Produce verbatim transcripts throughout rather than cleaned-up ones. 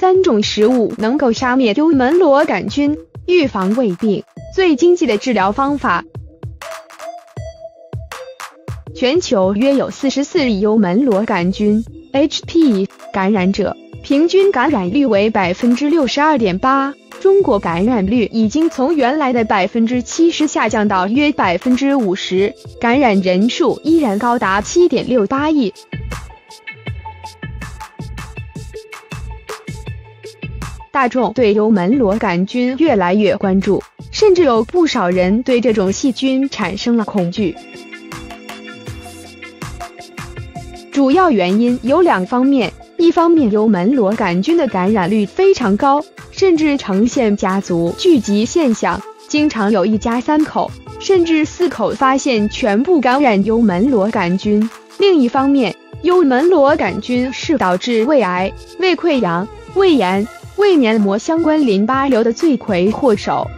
三种食物能够杀灭幽门螺杆菌，预防胃病，最经济的治疗方法。全球约有四十四亿幽门螺杆菌 H P 感染者，平均感染率为 百分之六十二点八。中国感染率已经从原来的 百分之七十 下降到约 百分之五十， 感染人数依然高达 七点六八亿。大众对幽门螺杆菌越来越关注，甚至有不少人对这种细菌产生了恐惧。主要原因有两方面，一方面幽门螺杆菌的感染率非常高，甚至呈现家族聚集现象，经常有一家三口甚至四口发现全部感染幽门螺杆菌。另一方面，幽门螺杆菌是导致胃癌、胃溃疡、胃炎、胃黏膜相关淋巴瘤的罪魁祸首。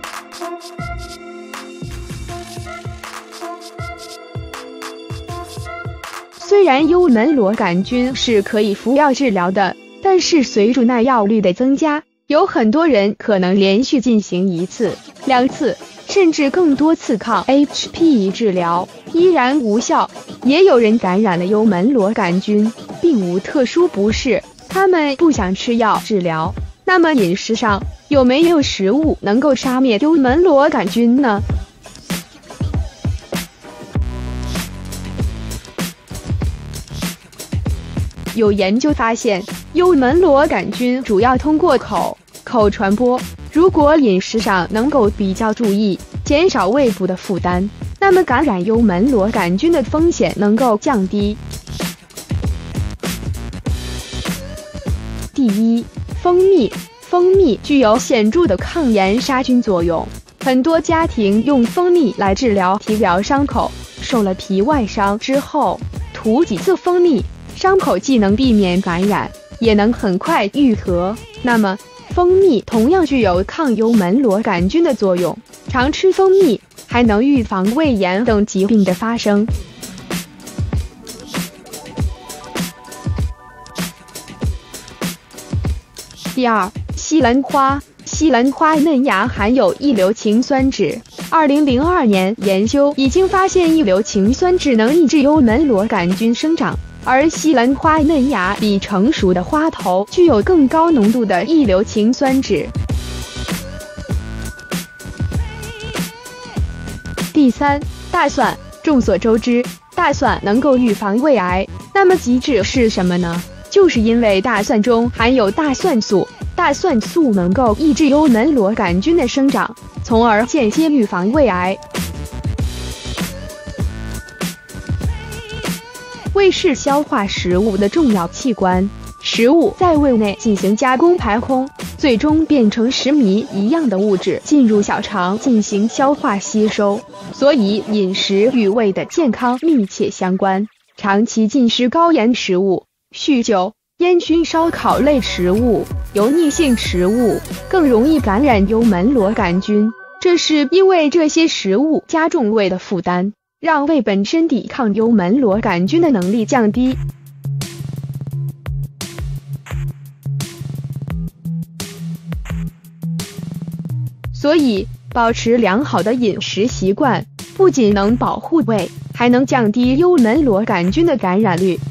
虽然幽门螺杆菌是可以服药治疗的，但是随着耐药率的增加，有很多人可能连续进行一次、两次，甚至更多次抗 H P 治疗，依然无效。也有人感染了幽门螺杆菌，并无特殊不适，他们不想吃药治疗。那么饮食上有没有食物能够杀灭幽门螺杆菌呢？有研究发现，幽门螺杆菌主要通过口口传播。如果饮食上能够比较注意，减少胃部的负担，那么感染幽门螺杆菌的风险能够降低。第一，蜂蜜。蜂蜜具有显著的抗炎杀菌作用，很多家庭用蜂蜜来治疗皮疗伤口，受了皮外伤之后，涂几次蜂蜜，伤口既能避免感染，也能很快愈合。那么，蜂蜜同样具有抗幽门螺杆菌的作用，常吃蜂蜜还能预防胃炎等疾病的发生。第二，西兰花。西兰花嫩芽含有异硫氰酸酯。二零零二年研究已经发现，异硫氰酸酯能抑制幽门螺杆菌生长，而西兰花嫩芽比成熟的花头具有更高浓度的异硫氰酸酯。第三，大蒜。众所周知，大蒜能够预防胃癌，那么机制是什么呢？就是因为大蒜中含有大蒜素，大蒜素能够抑制幽门螺杆菌的生长，从而间接预防胃癌。胃是消化食物的重要器官，食物在胃内进行加工排空，最终变成石糜一样的物质进入小肠进行消化吸收，所以饮食与胃的健康密切相关。长期进食高盐食物、酗酒、烟熏烧烤类食物、油腻性食物更容易感染幽门螺杆菌，这是因为这些食物加重胃的负担，让胃本身抵抗幽门螺杆菌的能力降低。所以，保持良好的饮食习惯，不仅能保护胃，还能降低幽门螺杆菌的感染率。